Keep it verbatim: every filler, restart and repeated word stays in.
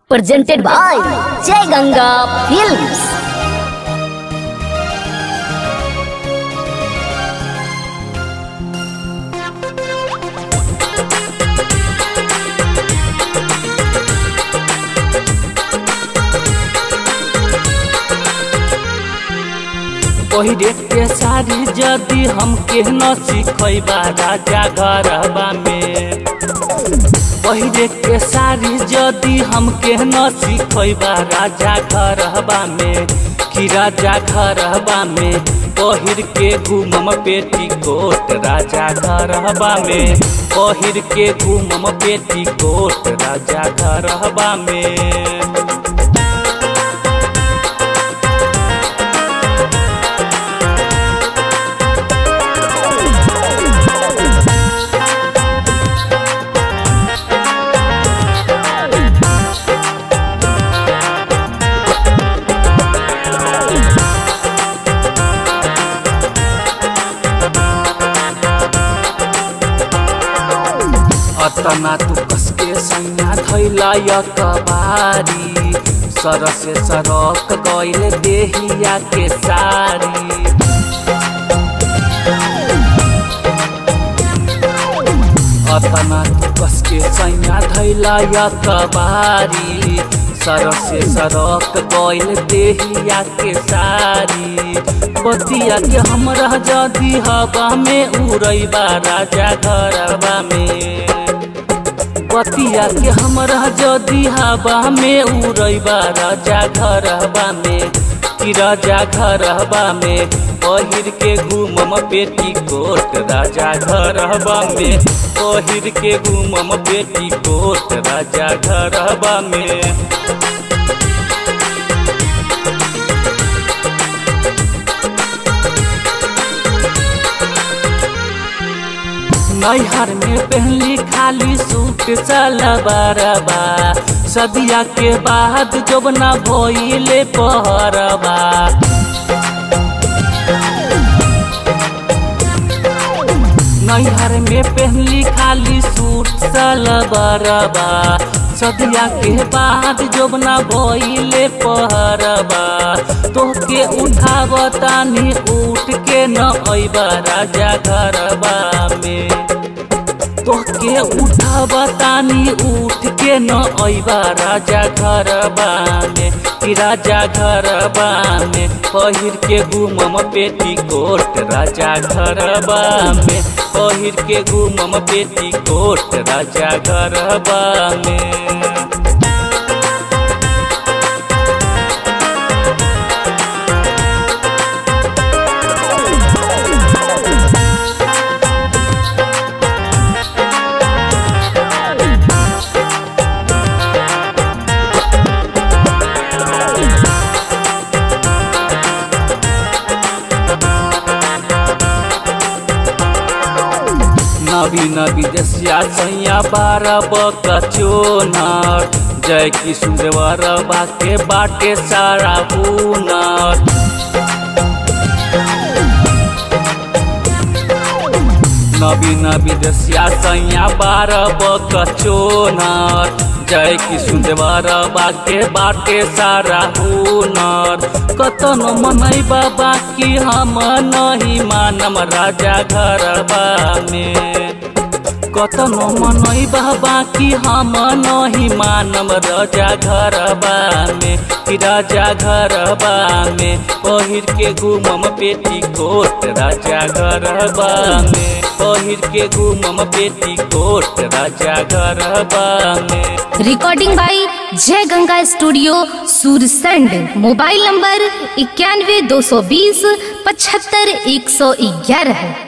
presented by Jai Ganga Films. पहिरे के सारी जदी हमके न सिखैबा राजा घरबा में। पहिरे के सारी जदी हमके न सिखैबा राजा घरबा में कि राजा घरबा में पहिर के घूमम पेटीकोट राजा घरबा में पहिर के घूमम पेटीकोट राजा घरबा में। अतना तू कसके सैया धैला कबारी सर से सरक गइल देहिया के सारी। अतना तू कसके सैया धैला कबारी सर से सरक गइल देहिया के सारी। बतिया के हमरा जदी हवा में उड़ैबा राजा घरबा में। बतिया के हमरा जदी हवा में उड़ैबा राजा घरबा में कि राजा घरबा में पहिर के घूमम पेटीकोट राजा घरबा में पहिर के घूमम पेटीकोट राजा घरबा में। नैहर में पहली खाली सूट सलवारबा सदिया के बाद जबना भइले पहरबा। नैहर में पहली खाली सूट सलवारबा सदिया के बाद जबना भइले पहरबा। तोहके उठावतानी उठ के न अइबा राजा घरबा में। तोहके उठावतानी उठ के न अइबा राजा घरबा में कि राजा घरबा में पहिर के घूमम पेटीकोट राजा घरबा में पहिर के घूमम पेटीकोट राजा घरबा में। नबी नबी दसिया सैया बारह बकचोनर जय किशोर देवरबा के बाटे सारा हुनर। नबी नबी दसिया सैया बारह बकचोनर जय किशोर देवरबा के बाटे सारा हुनर। कतन मनैबा बाकी हम नहीं मानम राजा घरबा में। कतन मनैबा बाकी हम नहीं मानम राजा घरबा में कि राजा घरबा में पहिर के घूमम पेटीकोट राजा घरबा में पहिर के घूमम पेटीकोट राजा घरबा में। Recording by Jai Ganga studio Sursand. Mobile number इक्यानवे दो सौ बीस पचहत्तर एक सौ ग्यारह।